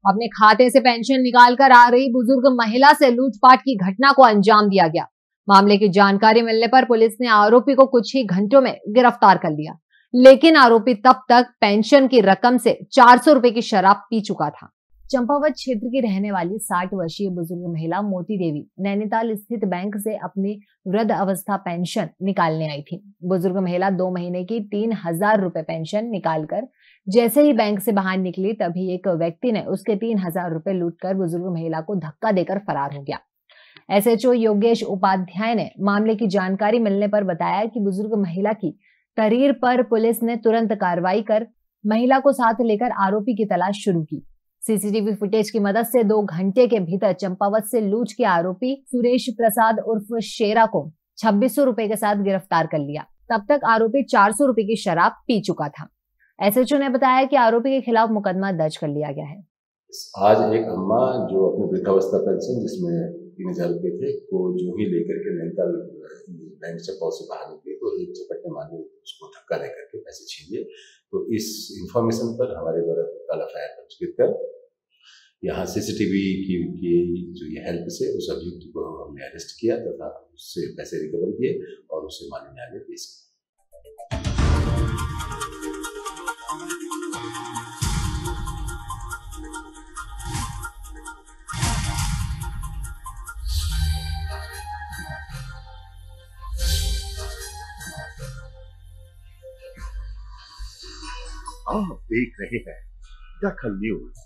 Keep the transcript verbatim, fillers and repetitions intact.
अपने खाते से पेंशन निकालकर आ रही बुजुर्ग महिला से लूटपाट की घटना को अंजाम दिया गया। मामले की जानकारी मिलने पर पुलिस ने आरोपी को कुछ ही घंटों में गिरफ्तार कर लिया, लेकिन आरोपी तब तक पेंशन की रकम से चार सौ रुपए की शराब पी चुका था। चंपावत क्षेत्र की रहने वाली साठ वर्षीय बुजुर्ग महिला मोती देवी नैनीताल स्थित बैंक से अपनी वृद्ध अवस्था पेंशन निकालने आई थी। बुजुर्ग महिला दो महीने की तीन हजार रुपए पेंशन निकालकर जैसे ही बैंक से बाहर निकली, तभी एक व्यक्ति ने उसके तीन हजार रुपए लूटकर बुजुर्ग महिला को धक्का देकर फरार हो गया। एसएचओ योगेश उपाध्याय ने मामले की जानकारी मिलने पर बताया कि बुजुर्ग महिला की तहरीर पर पुलिस ने तुरंत कार्रवाई कर महिला को साथ लेकर आरोपी की तलाश शुरू की। सीसीटीवी फुटेज की मदद से दो घंटे के भीतर चंपावत से लूट के आरोपी सुरेश प्रसाद उर्फ शेरा को छब्बीस सौ रुपए के साथ गिरफ्तार कर लिया। तब तक आरोपी चार सौ रुपए की शराब पी चुका था। एसएचओ ने बताया कि आरोपी के खिलाफ मुकदमा दर्ज कर लिया गया है। आज एक अम्मा जो अपने वृद्धावस्था पेंशन जिसमें तीन हजार रुपए थे को जो ही लेकर के नैनीताल बैंक चंपावत से बाहर निकले तो एक चपट ने मारे उसको धक्का दे करके पैसे छीन लिए। तो इस इंफॉर्मेशन पर हमारे द्वारा तत्काल एफ आई आर पंजीकृत कर यहाँ सीसीटीवी की, की जो ये हेल्प से उस अभियुक्त को हमने अरेस्ट किया तथा उससे पैसे रिकवर किए और उसे माननीय न्यायालय पेश किया। आप देख रहे हैं दखल न्यूज।